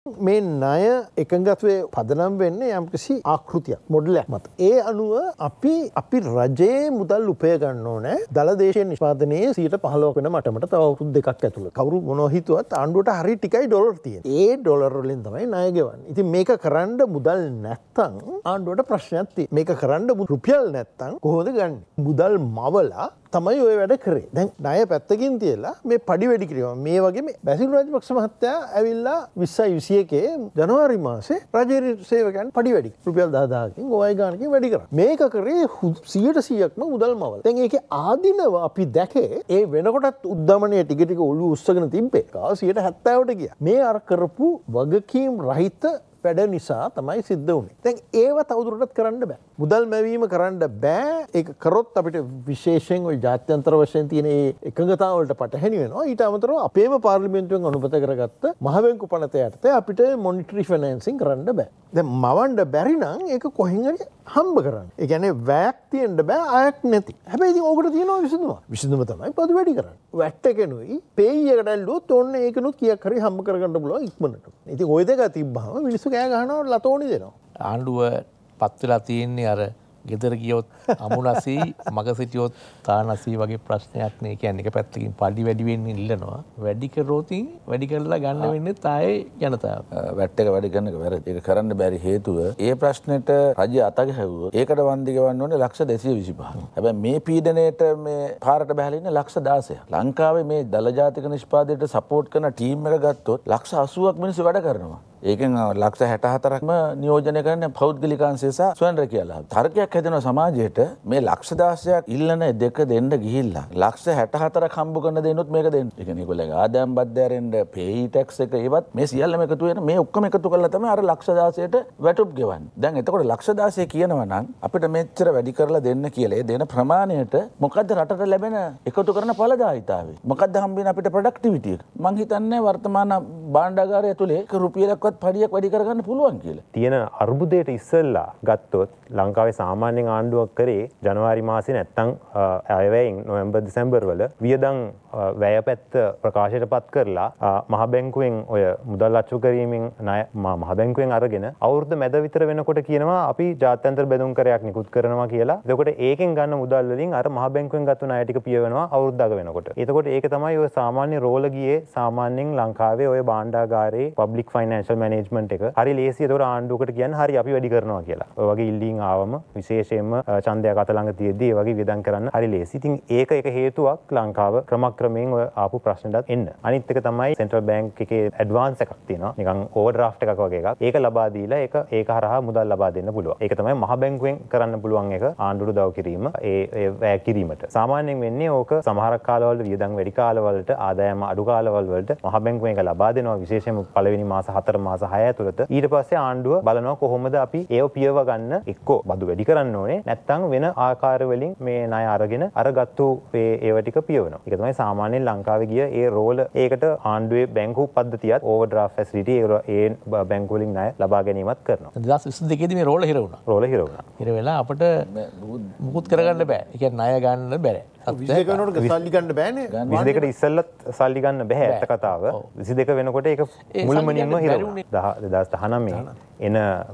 මේ ණය එකඟත්වයේ පදනම් වෙන්නේ යම්කිසි ආකෘතියක් මොඩලයක් මත. ඒ අනුව අපි රජයේ මුදල් උපය ගන්න ඕනේ දලදේශීය නිෂ්පාදනයේ 15% වෙන මට්ටමට තව අවුරුදු දෙකක් ඇතුළත. කවුරු මොනවා හිතුවත් ආණ්ඩුවට හරි ටිකයි ඩොලර් තියෙන්නේ. ඒ ඩොලර් වලින් තමයි ණය ගෙවන්නේ. ඉතින් මේක කරන්න මුදල් නැත්තම් ආණ්ඩුවට ප්‍රශ්නයක් තියෙනවා. මේක කරන්න රුපියල් නැත්තම් කොහොමද ගන්නේ? මුදල් මවලා තමයි ඔය වැඩ කරේ. දැන් ණය පැත්තකින් තියලා මේ පඩි වැඩි කිරීම මේ වගේ මේ බැසිල් රාජපක්ෂ මහත්තයා ඇවිල්ලා 20 21 ජනවාරි මාසේ රජයේ සේවකයන් පඩි වැඩි රුපියල් 10000කින් ඔයයි ගානකින් වැඩි කරා. මේක කරේ 100%ක්ම මුදල් මවල. දැන් ඒකේ ආධිනව අපි දැකේ ඒ වෙනකොටත් උද්දමනයේ ටික ටික ඔළුව උස්සගෙන තිබ්බේ. 170ට ගියා. මේ අර කරපු වගකීම් රහිත වැඩ නිසා තමයි සිද්ධ වුනේ. දැන් ඒව තවදුරටත් කරන්න බෑ. මුදල් මැවීම කරන්න බෑ. ඒක කරොත් අපිට විශේෂයෙන් ওই ජාත්‍යන්තර වශයෙන් තියෙන ඒ එකඟතාව වලට පටහැනි වෙනවා. ඊට අමතරව අපේම පාර්ලිමේන්තුවෙන් අනුමත කරගත්ත මහ බැංකු පනත යටතේ අපිට මොනිටරි ෆයිනෑන්සින් කරන්න බෑ. දැන් මවන්න බැරි නම් ඒක කොහෙන් හරි හම්බ කරන්න. ඒ කියන්නේ වැයක් තියෙන්න බෑ අයක් නැති. හැබැයි ඉතින් ඕකට තියෙනවා විසඳුම. විසඳුම තමයි පොදු වැඩි කරන්න. වැට් එකෙනුයි පේයි එකට ඇල්ලුවොත් ඕන්න ඒකනුත් කීයක් හරි හම්බ කරගන්න පුළුවන් ඉක්මනට. ඉතින් ওই දෙක තිබ්බහම මිනිස්සු කෑ ගහනවා ලතෝනි දෙනවා. ආණ්ඩුව පත් වෙලා තියෙන්නේ අර ගෙදර ගියොත් අමුණසී මග සිටියොත් තානසී වගේ ප්‍රශ්නයක් නේ. කියන්නේ එක පැත්තකින් පඩි වැඩි වෙන්න ඉල්ලනවා. වැඩි කරොත් වැඩි කරලා ගන්න වෙන්නේ තායේ ජනතාව. වැට් එක වැඩි කරන එක වැරදි. ඒක කරන්න බැරි හේතුව ඒ ප්‍රශ්නෙට රජය අතග හැවුවොත් ඒකට වන්දි ගෙවන්න ඕනේ ලක්ෂ 225. හැබැයි මේ පීඩනයේට මේ පාරට බහැලා ඉන්නේ ලක්ෂ 16ක්. ලංකාවේ මේ දල ජාතික නිෂ්පාදනයට සපෝට් කරන ටීම් එක ගත්තොත් ලක්ෂ 80ක් මිනිස්සු වැඩ කරනවා. ඒකෙන් ලක්ෂ 64ක්ම නියෝජනය කරන පෞද්ගලිකාංශය සහ ස්වයං රැකියාලා. තර්කයක් හැදෙනවා සමාජයට මේ ලක්ෂ 16ක් ඉල්ලන දෙක දෙන්න ගිහිල්ලා ලක්ෂ 64ක් හම්බ කරන දෙන්නොත් මේක දෙන්න. ඒ කියන්නේ ඒගොල්ලන්ගේ ආදායම් බද්දෑරෙන්න පේයි ටැක්ස් එක ඒවත් මේ සියල්ලම එකතු වෙන මේ ඔක්කොම එකතු කරලා තමයි අර ලක්ෂ 16ට වැටුප් ගෙවන්නේ. දැන් එතකොට ලක්ෂ 16 කියනවා නම් අපිට මෙච්චර වැඩි කරලා දෙන්න කියලා ඒ දෙන ප්‍රමාණයට මොකද්ද රටට ලැබෙන එකතු කරන ඵලදායීතාවය? මොකද්ද හම්බෙන අපිට ප්‍රොඩක්ටිවිටි එක? මං හිතන්නේ වර්තමාන භාණ්ඩාගාරය ඇතුලේ රුපියලක් පඩියක් වැඩි කරගන්න පුළුවන් කියලා. තියෙන අර්බුදයට ඉස්සෙල්ලා ගත්තොත් ලංකාවේ සාමාන්‍යයෙන් ආණ්ඩුවක් කරේ ජනවාරි මාසේ නැත්තම් අයවැයෙන් නොවැම්බර් දෙසැම්බර් වල වියදම් වැය පැත්ත ප්‍රකාශයට පත් කරලා මහ බැංකුවෙන් ඔය මුදල් අච්චු කිරීමෙන් ණය මහ බැංකුවෙන් අරගෙන අවුරුද්ද මැද විතර වෙනකොට කියනවා අපි ජාත්‍යන්තර බෙදුම් කරයක් නිකුත් කරනවා කියලා. එතකොට ඒකෙන් ගන්න මුදල් වලින් අර මහ බැංකුවෙන් ගත්ත ණය ටික පියවෙනවා අවුරුද්දක වෙනකොට. එතකොට ඒක තමයි ඔය සාමාන්‍ය රෝල ගියේ සාමාන්‍යයෙන් ලංකාවේ ඔය භාණ්ඩාගාරේ පබ්ලික් ෆයිනෑන්ෂල් මැනේජ්මන්ට් එක හරි ලේසි. ඒතකොට ආණ්ඩුවකට කියන්නේ හරි අපි වැඩි කරනවා කියලා. ඔය වගේ ඉල්ලීම් ආවම විශේෂයෙන්ම ඡන්දයක් අත ළඟ තියෙද්දි ඒ වගේ වියදම් කරන්න හරි ලේසි. ඉතින් ඒක එක හේතුවක් ලංකාව ක්‍රමක්‍රමයෙන් ඔය ආපු ප්‍රශ්නටත් එන්න. අනිත් එක තමයි සෙන්ට්‍රල් බැංක් එකේ ඇඩ්වාන්ස් එකක් තියෙනවා. නිකන් ඕවර්ඩ්‍රාෆ්ට් එකක් වගේ එකක්. ඒක ලබා දීලා ඒක හරහා මුදල් ලබා දෙන්න පුළුවන්. ඒක තමයි මහ බැංකුවෙන් කරන්න පුළුවන් එක ආණ්ඩුවට දව කිරීම ඒ වැය කිරීමට. සාමාන්‍යයෙන් වෙන්නේ ඕක සමහර කාලවල වියදම් වැඩි කාලවලට ආදායම අඩු කාලවල වලට මහ බැංකුවෙන් ඒක ලබා දෙනවා. විශේෂයෙන්ම පළවෙනි මාස 4 මාස 6 ඇතුළත. ඊට පස්සේ ආණ්ඩුව බලනවා කොහොමද අපි ඒව පියව ගන්න එක්කෝ බදු වැඩි කරන්න ඕනේ නැත්නම් වෙන ආකාර වලින් මේ ණය අරගෙන අරගත්තු ඒව ටික පියවනවා. ඒක තමයි සාමාන්‍යයෙන් ලංකාවේ ගිය ඒ රෝල. ඒකට ආණ්ඩුවේ බැංකු පද්ධතියත් ඕවර්ඩ්‍රාෆ්ට් ෆැසිලිටි ඒ බැංකු වලින් ණය ලබා ගැනීමත් කරනවා. 2022 දී මේ රෝල හිර වුණා. රෝල හිර වුණා. හිර වෙලා අපිට මුකුත් කරගන්න බෑ. ඒ කියන්නේ ණය ගන්න බෑ. 22 වෙනකොට සල්ලි ගන්න බෑනේ. 22කට ඉස්සෙල්ලත් සල්ලි ගන්න බෑ ඇත්ත කතාව. 22 වෙනකොට ඒක මුළුමනින්ම හිර වුණා. 2019 එන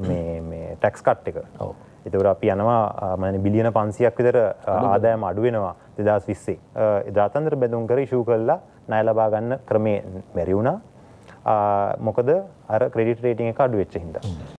මේ ටැක්ස් කට් එක. ඔව්. ඒතකොට අපි යනවා මම බිලියන 500ක් විතර ආදායම අඩු වෙනවා 2020. ජාත්‍යන්තර බෙදුම් කර ඉෂුව කළා ණය ලබා ගන්න ක්‍රමේ බැරි වුණා. මොකද අර ක්‍රෙඩිට් රේටින් එක අඩු වෙච්ච හින්දා.